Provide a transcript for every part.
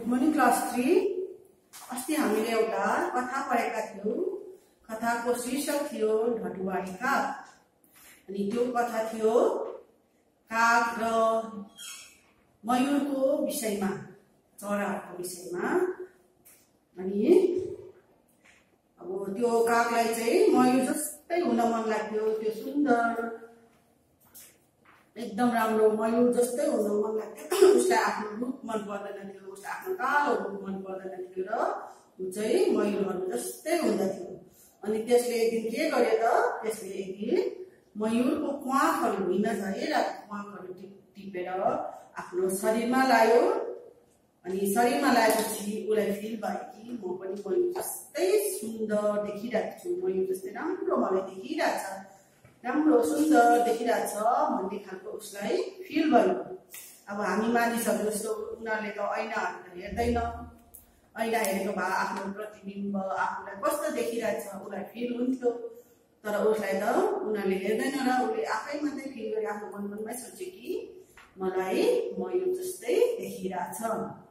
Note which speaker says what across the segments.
Speaker 1: Good morning class 3। अस्ति हामीले एउटा कथा पढेका थियौं। कथाको शीर्षक थियो ढटुवारे काग। अनि त्यो कथा थियो काग र मयूरको विषयमा, चराको विषयमा। अनि अब त्यो कागलाई चाहिँ मयूर जस्तै हुन मन लाग्थ्यो। त्यो सुन्दर एकदम राम्रो मयूर जस्तै हुन मन लाग्थ्यो। उसलाई आफ्नो रूप मन पर्दैन थियो, उसलाई आफ्नो कालो रूप मन पर्दैन थियो र ऊ चाहिँ मयूरहरू जस्तै हुँदथ्यो। अनि त्यसले एक दिन के गर्यो त, त्यसले एक दिन मयूरको प्वाखहरू हिँड्दा प्वाखहरू टिपेर आफ्नो शरीरमा लायो। अनि शरीरमा लाएपछि उसलाई फिल भयो कि म पनि मयूर जस्तै सुन्दर देखिरहेको छु, मयूर जस्तै राम्रो मलाई देखिरहेछ, राम्रो सुन्दर देखिरहेछ भन्ने खालको उसलाई फिल भयो। अब हामी मानिसहरू जस्तो उनीहरूले त ऐनाहरू त हेर्दैन। ऐना हेरेको भए आफ्नो प्रतिबिम्ब आफूलाई कस्तो देखिरहेछ उसलाई फिल हुन्थ्यो। तर उसलाई त उनीहरूले हेर्दैन र उसले आफै मात्रै फिल गरे, आफ्नो मनमै सोचे कि मलाई मयूर जस्तै देखिरहेछ।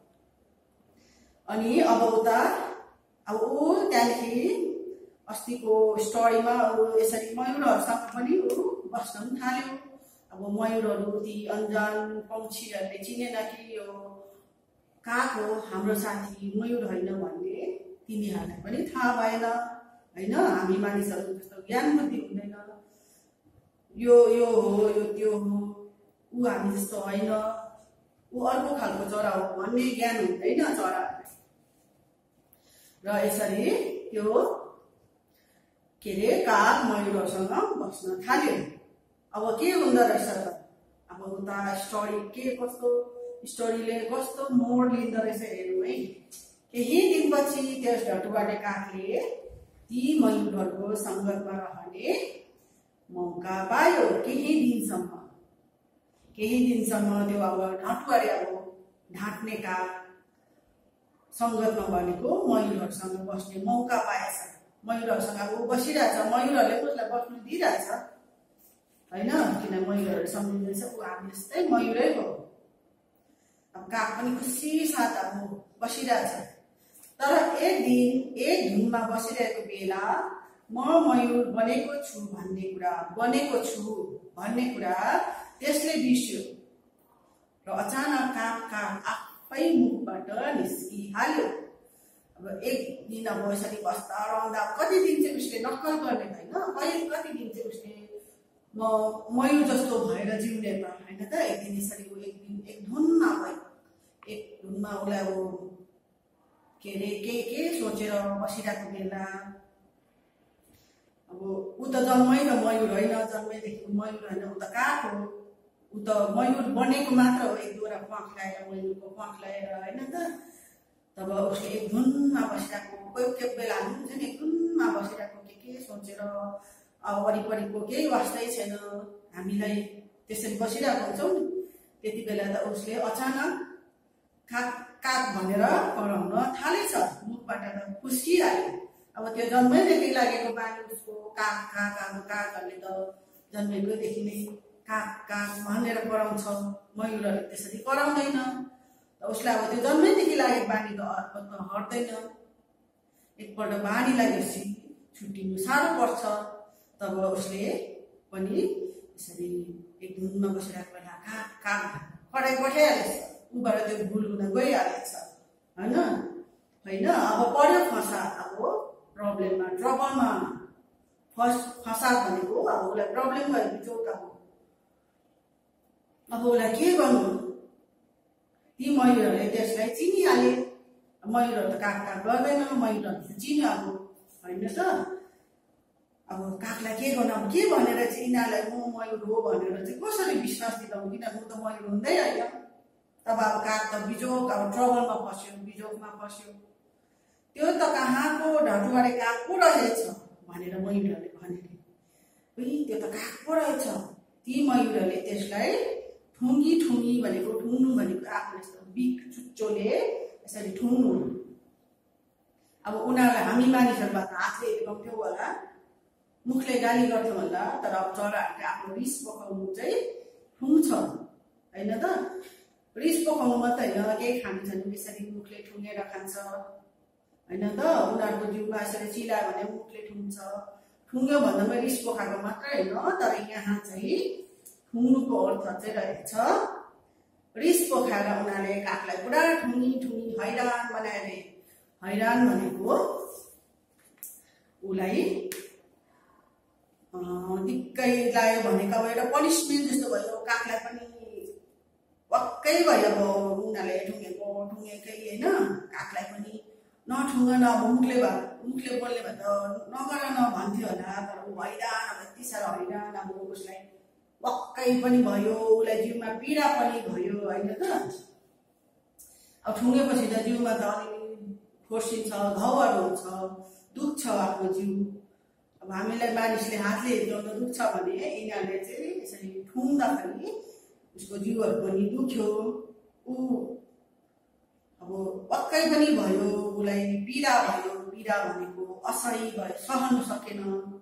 Speaker 1: अनि अब ऊ त्यहाँदेखि अस्तिको स्टोरीमा यसरी मयूरहरूसँग पनि ऊ बस्न थाल्यो। अब मयूरहरू ती अन्जान पक्षीहरूले चिनेन कि यो काग हो, हाम्रो साथी मयूर होइन भन्ने तिनीहरूलाई पनि थाहा भएन। होइन, हामी मानिसहरू जस्तो ज्ञान बुद्धि हुँदैन। यो हो, यो त्यो हो, ऊ हामी जस्तो होइन, ऊ अर्को खालको चरा हो भन्ने ज्ञान हुँदैन चराहरूलाई। र यसरी त्यो के अरे काग मयूरसँग बस्न थाल्यो। अब के हुँदो रहेछ त, अब उता स्टोरीले कस्तो मोड लिँदो रहेछ हेर्नु है। केही दिनपछि त्यस ढटुवारे कागले ती मयूरहरूको संगतमा रहने मौका पायो। केही दिनसम्म त्यो अब ढटुवारे अब ढाँट्ने काग संगतमा भनेको मयूरहरूसँग बस्ने मौका पाएछ। मयूरहरूसँग अब बसिरहेछ, मयूरहरूले उसलाई बस्नु दिइरहेछ होइन, किन मयूरहरू सम्झिँदैछ ऊ हामी जस्तै मयूरै हो। अब काग पनि खुसी साथ अब बसिरहेछ। तर एक दिन एक धुनमा बसिरहेको बेला म मयूर बनेको छु भन्ने कुरा त्यसले बिर्स्यो र अचानक काग आफै मुखबाट निस्किहाल्यो। अब एक दिन अब यसरी बस्दा रहँदा कति दिन चाहिँ उसले नक्कल गर्ने होइन, कति दिन चाहिँ उसले म मयूर जस्तो भएर जिउने त होइन त। एक दिन यसरी एक धुनमा उसलाई के अरे के सोचेर बसिरहेको बेला अब ऊ त जन्मै त मयूर होइन, जन्मैदेखि मयूर होइन, ऊ त काग हो। ऊ त मयूर बनेको मात्र हो, एक दुईवटा प्वाख लगाएर मयूरको प्वाख लगाएर होइन त। तब उसले एक धुनमा बसिरहेको, कोही बेला हामी हुन्छ नि एक धुनमा बसिरहेको के सोचेर अब वरिपरिको केही वास्तै छैन, हामीलाई त्यसरी बसिरहेको हुन्छौँ नि। त्यति बेला त उसले अचानक काग भनेर कराउन थालेछ, मुखबाट त खुस्किहाल्यो। अब त्यो जन्मैदेखि लागेको बानी उसको कागहरूले त जन्मेकोदेखि नै काग भनेर कराउँछ, मयूरहरूले त्यसरी कराउँदैन। उसलाई अब त्यो जन्मैदेखि लागेको बानी त हट्दैन। एकपल्ट बानी लागेपछि छुट्टिनु साह्रो पर्छ। तब उसले पनि यसरी एक धुनमा बसिरहेको बेला काग कराइ पठाइहालेछ, ऊबाट त्यो भुल हुन गइहालेछ होइन। अब पर्यो फसा, अब प्रब्लममा ट्रबलमा फसा भनेको अब उसलाई प्रब्लम भयो, बिचौता हो। अब उसलाई के गर्नु, ती मयूरहरूले त्यसलाई चिनिहाले। मयूरहरू त काग गर्दैन, मयूरहरूले चिन्यो अब होइन त। अब कागलाई के गर्नु, अब के भनेर चाहिँ यिनीहरूलाई म मयूर हो भनेर चाहिँ कसरी विश्वास दिलाउँ, किनभने म त मयूर हुँदै होइन। तब अब काग त अब ट्रबलमा फस्यो, बिजोगमा फस्यो। त्यो त कहाँको ढटुवारे काग पो रहेछ भनेर मयूरहरूले भने, त्यो त काग पो रहेछ। ती मयूरहरूले त्यसलाई ठुङ्गी भनेको आफ्नो यस्तो बिग चुच्चोले यसरी ठुङ्नु। अब उनीहरूलाई हामी मानिसहरूबाट हातले हेर्नुहुन्थ्यो होला, मुखले गाली गर्थ्यो होला, तर अब चराहरूले आफ्नो रिस पकाउनु चाहिँ ठुङ्छ होइन त। र रिस पोखाउनु मात्रै होइन, केही खानु छ भने यसरी मुखले ठुङ्गेर खान्छ होइन त। उनीहरूको जिउमा यसरी चिलायो भने मुखले ठुङ्छ। ठुङ्ग्यो भन्दामा रिस पोखाएको मात्रै होइन, तर यहाँ चाहिँ ठुङ्नुको अर्थ चाहिँ रहेछ रिस पोखाएर उनीहरूले कागलाई पुरा ठुङ्गी ठुङ्गी हैरान बनाए। हैरान भनेको उसलाई दिक्कै लाग्यो भनेको अब एउटा पनिसमेन्ट जस्तो भयो। कागलाई पनि पक्कै भयो, अब उनीहरूले ठुङ्गेकै होइन। कागलाई पनि नठुङ्ग न, अब मुखले बोल्ने भए त नगर न भन्थ्यो होला, तर ऊ हैरान, अब यति साह्रो हैरान, अब उसलाई पक्कै पनि भयो, उसलाई जिउमा पीडा पनि भयो होइन त। अब ठुङ्गेपछि त जिउमा त अलिअलि फोर्सिन्छ, घाउहरू हुन्छ, दुख्छ आफ्नो जिउ। अब हामीलाई मानिसले हातले हिर्काउन दुख्छ भने यिनीहरूले चाहिँ यसरी ठुङ्दाखेरि उसको जिउहरू पनि दुख्यो। ऊ अब पक्कै पनि भयो, उसलाई पीडा भयो। पीडा भनेको असह्य भयो, सहन सकेन।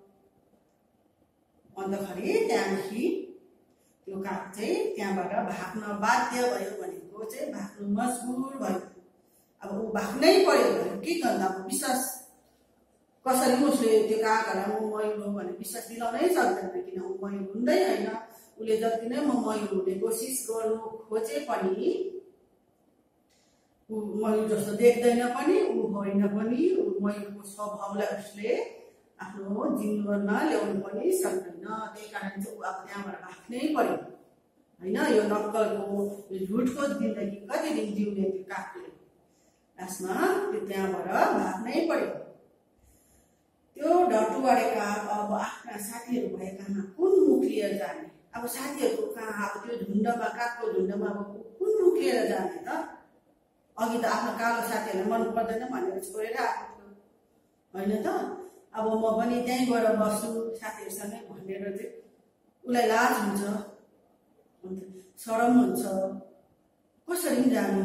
Speaker 1: अन्तखेरि त्यहाँदेखि त्यो काग चाहिँ त्यहाँबाट भाग्न बाध्य भयो, भनेको चाहिँ भाग्नु मजबुर भयो। अब ऊ भाग्नै पर्यो भने के गर्दा, अब विश्वास कसरी उसले त्यो कागहरूलाई म मयूर हो भने विश्वास दिलाउनै सक्दैन, किन ऊ मयूर हुँदै होइन। उसले जति नै म मयूर हुने कोसिस गर्नु खोजे पनि ऊ मयूर जस्तो देख्दैन पनि, ऊ होइन पनि। ऊ मयूरको स्वभावलाई उसले आफ्नो जीवनमा ल्याउनु पनि सक्दैन। त्यही कारण चाहिँ ऊ अब त्यहाँबाट भाग्नै पर्यो होइन। यो नक्कलको यो झुटको जिन्दगी कति दिन जिउने त्यो कागले, लास्टमा त्यो त्यहाँबाट भाग्नै पर्यो। त्यो ढटुवारे काग अब आफ्ना साथीहरू भएकामा कुन मुख लिएर जाने? अब साथीहरूको कहाँ, अब त्यो झुन्डमा, कागको झुन्डमा अब कुन मुख लिएर जाने त? अघि त आफ्नो कालो साथीहरूलाई मन पर्दैन भनेर छोडेर आएको थियो होइन त। अब म पनि त्यहीँ गएर बस्छु साथीहरूसँगै भनेर चाहिँ उसलाई लाज हुन्छ, शरम हुन्छ, कसरी जानु?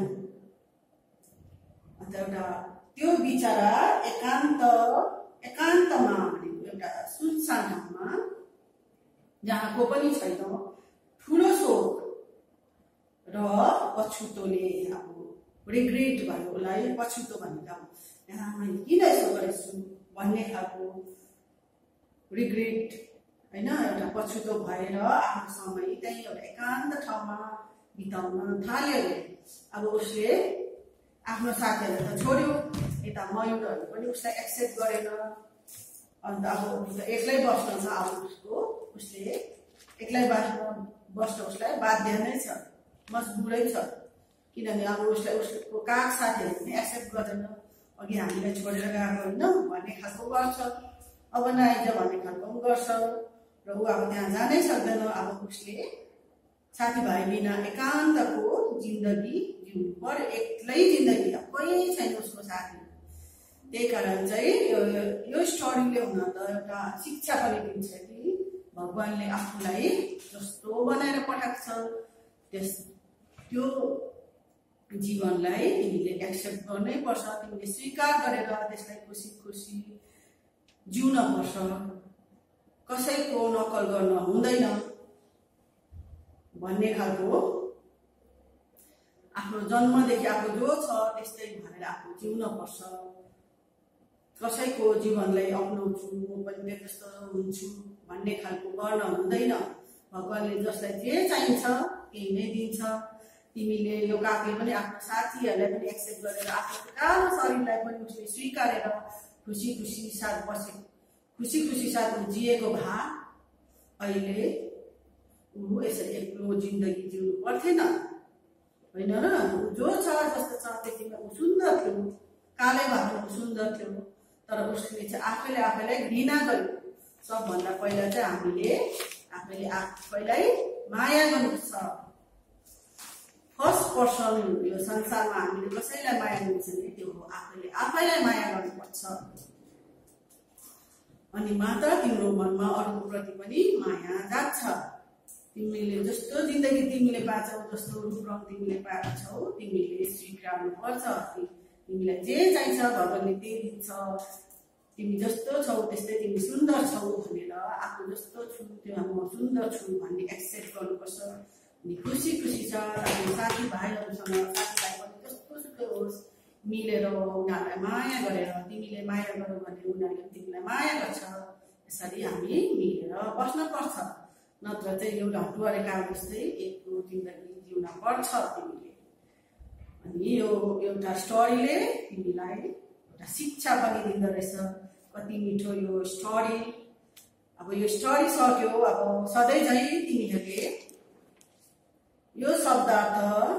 Speaker 1: अन्त एउटा त्यो बिचरा एकान्तमा भनेको एउटा सुनसान ठाउँमा जहाँ को पनि छैन, ठुलो शोक र पछुतोले अब रिग्रेट भयो उसलाई। पछुतो भनेको यहाँ मैले किन यसो गरेछु भन्ने खालको रिग्रेट होइन, एउटा पछुतो भएर आफ्नो समय त्यही एउटा एकान्त ठाउँमा बिताउन थाल्यो। अब उसले आफ्नो साथीहरूलाई त छोड्यो, यता मयूरहरू पनि उसलाई एक्सेप्ट गरेन। अन्त अब एक्लै बस्न छ, अब उसले एक्लै बस्न उसलाई बाध्य नै छ, मजबुरै छ। किनभने अब उसलाई उसको काग साथीहरूले पनि एक्सेप्ट गर्दैन। अघि हामीलाई छोडेर गएको होइन भन्ने खालको गर्छ, अब नआइज भन्ने खालको पनि गर्छ र ऊ अब त्यहाँ जानै सक्दैन। अब उसले साथीभाइ बिना एकान्तको जिन्दगी जिउनु पर्यो, एक्लै जिन्दगी, अब कोही छैन उसको साथी। त्यही कारण चाहिँ यो स्टोरीले हुन त एउटा शिक्षा पनि दिन्छ कि भगवानले आफूलाई जस्तो बनाएर पठाएको छ त्यो जीवनलाई तिमीले एक्सेप्ट गर्नै पर्छ, तिमीले स्वीकार गरेर त्यसलाई खुसी खुसी जिउन पर्छ। कसैको नकल गर्न हुँदैन भन्ने खालको आफ्नो जन्मदेखि आफू जो छ त्यस्तै भनेर आफू जिउन पर्छ। कसैको जीवनलाई अपनाउँछु म पनि त्यस्तो हुन्छु भन्ने खालको गर्न हुँदैन। भगवानले जसलाई जे चाहिन्छ त्यही नै दिन्छ। तिमीले यो कागले पनि आफ्नो साथीहरूलाई पनि एक्सेप्ट गरेर आफ्नो कालो शरीरलाई पनि उसले स्वीकारेर खुसी खुसी साथ बसे, खुसी खुसी साथ जिएको भए अहिले ऊ यसरी एक्लो जिन्दगी जिउनु पर्थेन होइन र। जो छ जस्तो छ त्यतिमा ऊ सुन्दर थियो, कालै भएको ऊ सुन्दर थियो, तर उसले चाहिँ आफैलाई घृणा गर्यो। सबभन्दा पहिला चाहिँ हामीले आफैलाई माया गर्नुपर्छ। फर्स्ट पर्सन यो संसारमा हामीले कसैलाई माया गर्छ भने त्यो हो आफैलाई माया गर्नुपर्छ। अनि मात्र तिम्रो मनमा अरूको प्रति पनि माया जाग्छ। तिमीले जस्तो जिन्दगी तिमीले बाँचौ, जस्तो रूप रङ तिमीले पाएको छौ, तिमीले स्वीकार्नु पर्छ। तिमीलाई जे चाहिन्छ भगवानले त्यही दिन्छ। तिमी जस्तो छौ त्यस्तै तिमी सुन्दर छौ भनेर आफू जस्तो छु त्यो म सुन्दर छु भन्ने एक्सेप्ट गर्नुपर्छ। अनि खुसी छ अनि साथीभाइहरूसँग साथीभाइ पनि जस्तो होस् मिलेर उनीहरूलाई माया गरेर तिमीले माया गर भने उनीहरूले तिमीलाई माया गर्छ यसरी हामी मिलेर बस्नुपर्छ नत्र चाहिँ यो ढटुवारे काग जस्तै एकको जिन्दगी जिउन पर्छ तिमीले अनि यो एउटा स्टोरीले तिमीलाई एउटा शिक्षा पनि दिँदो रहेछ कति मिठो यो स्टोरी अब यो स्टोरी सक्यो अब सधैँ झै तिमीहरूले यो शब्दार्थ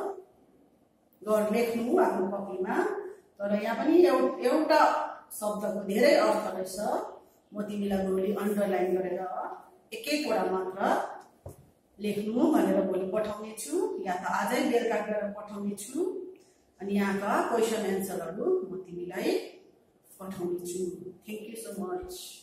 Speaker 1: लेख्नु आफ्नो कपीमा तर यहाँ पनि एउटा शब्दको धेरै अर्थ रहेछ म तिमीलाई भोलि अन्डरलाइन गरेर एक-एकवटा मात्र लेख्नु भनेर भोलि पठाउने छु या त आजै बेलुका गरेर पठाउने छु अनि यहाँका क्वेसन एन्सरहरू म तिमीलाई पठाउने छु थ्यांक यू सो मच